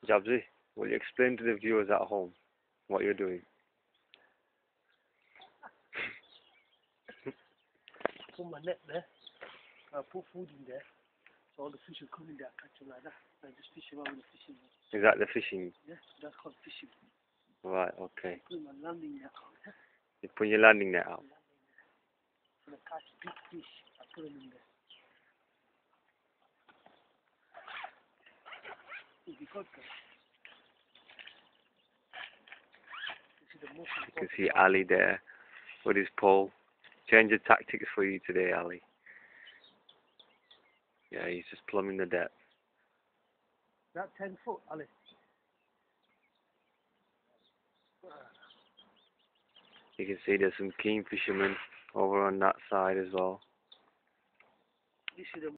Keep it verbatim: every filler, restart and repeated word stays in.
Jabzi, will you explain to the viewers at home what you're doing? Put my net there. I put food in there. So all the fish will come in there, catch them like that. I just fish around with the fishing net. Is that the fishing? Yeah, that's called fishing. Right, okay. Put my landing net out. Yeah? You put your landing net out. So I catch big fish, I put them in there. It'll be good, guys. This is the most You can see Ali there with his pole. Change of tactics for you today, Ali. Yeah, he's just plumbing the depth. That ten foot, Ali. You can see there's some keen fishermen over on that side as well. This is the